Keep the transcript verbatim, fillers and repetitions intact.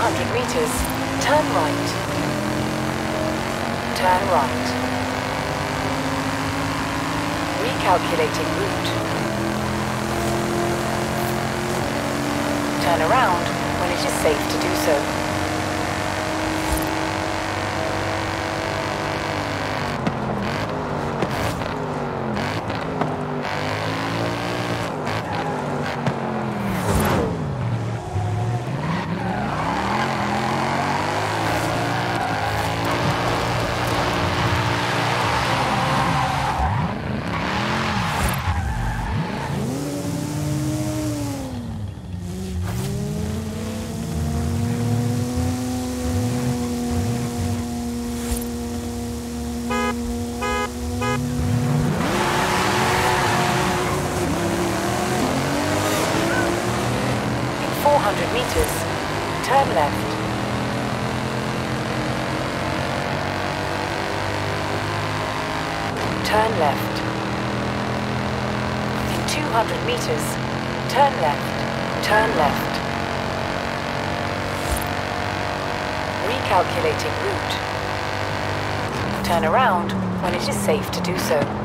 hundred meters, turn right. Turn right. Recalculating route. Turn around when it is safe to do so. four hundred meters, turn left. Turn left. In two hundred meters, turn left. Turn left. Recalculating route. Turn around when it is safe to do so.